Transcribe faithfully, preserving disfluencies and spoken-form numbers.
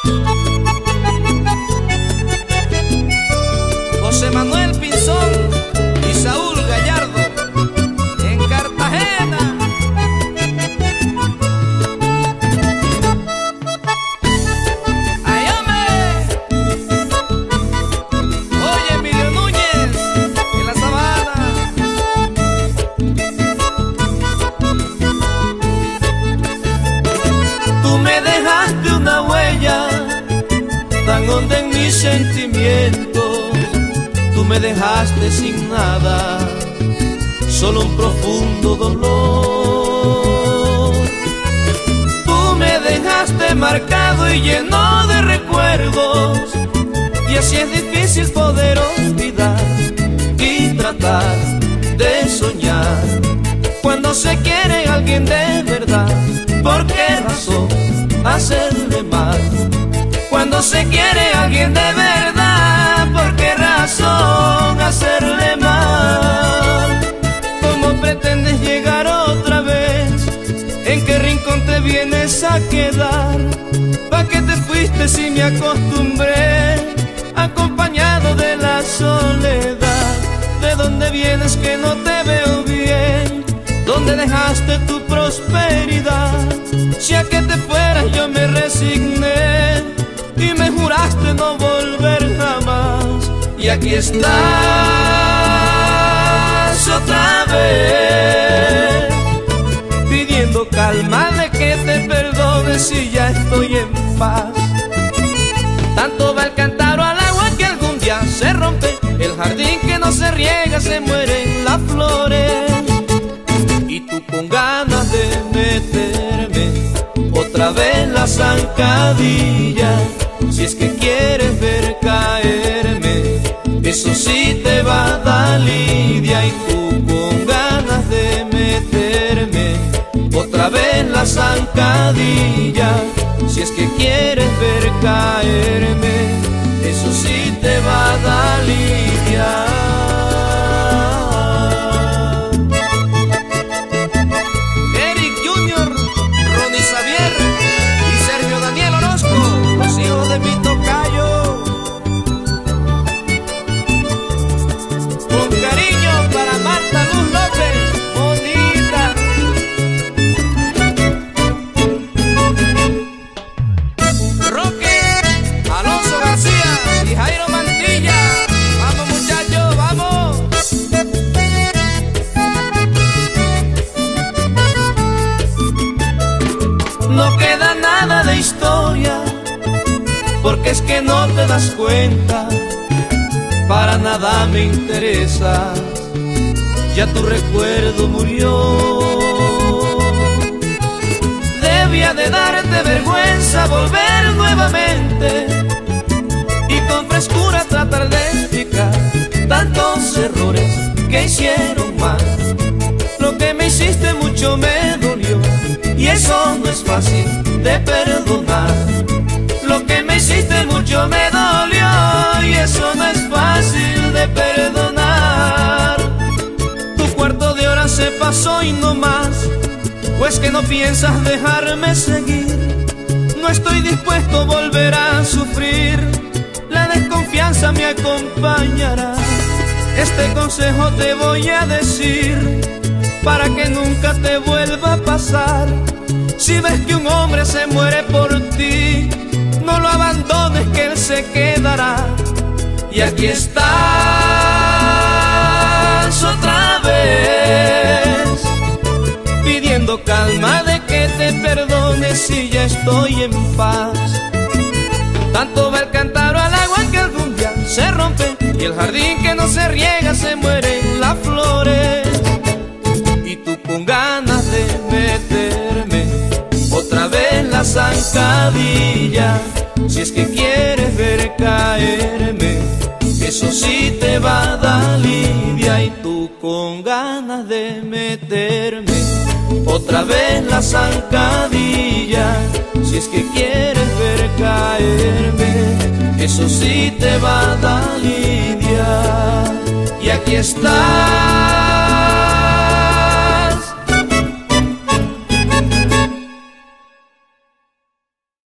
José Manuel Pinzón y Saúl Gallardo en Cartagena. ¡Ay, hombre! Oye, Emilio Núñez en La Sabana. Tú me dejaste una huella tan honda en mis sentimientos. Tú me dejaste sin nada, solo un profundo dolor. Tú me dejaste marcado y lleno de recuerdos, y así es difícil poder olvidar y tratar de soñar. Cuando se quiere a alguien de verdad, ¿por qué razón hacerle mal? Cuando se quiere a alguien de verdad, ¿por qué razón hacerle mal? ¿Cómo pretendes llegar otra vez? ¿En qué rincón te vienes a quedar? ¿Pa' qué te fuiste si me acostumbré, acompañado de la soledad? ¿De dónde vienes que no te veo bien? ¿Dónde dejaste tu prosperidad? Si a que te fueras yo me resigné y me juraste no volver jamás, y aquí estás otra vez, pidiendo calma de que te perdones y ya estoy en paz. Tanto va el cántaro al agua que algún día se rompe, el jardín que no se riega se mueren las flores, y tú con ganas de meterme otra vez la zancadilla. Si es que quieres ver caerme, eso sí te va a dar lidia. Y tú con ganas de meterme otra vez la zancadilla. Si es que quieres ver caerme, eso sí te va a dar lidia. De mi tocayo, con cariño para Marta Luz López, bonita. Roque, Alonso García y Jairo Mantilla, vamos muchachos, vamos. No queda nada de historia, porque es que no te das cuenta, para nada me interesa, ya tu recuerdo murió. Debía de darte vergüenza volver nuevamente y con frescura tratar de explicar tantos errores que hicieron mal. Lo que me hiciste mucho me dolió y eso no es fácil de perdonar. Lo que me hiciste mucho me dolió y eso no es fácil de perdonar. Tu cuarto de hora se pasó y no más, pues que no piensas dejarme seguir. No estoy dispuesto a volver a sufrir, la desconfianza me acompañará. Este consejo te voy a decir, para que nunca te vuelva a pasar. Si ves que un hombre se muere por ti, no lo abandones que él se quedará. Y aquí estás otra vez, pidiendo calma de que te perdones y ya estoy en paz. Tanto va el cántaro al agua que algún día se rompe, y el jardín que no se riega se mueren las flores. Y tú con ganas de meterme otra vez la zancadilla. Si es que quieres ver caerme, eso sí te va a dar lidia. Y tú con ganas de meterme otra vez la zancadilla. Si es que quieres ver caerme, eso sí te va a dar lidia. Y aquí está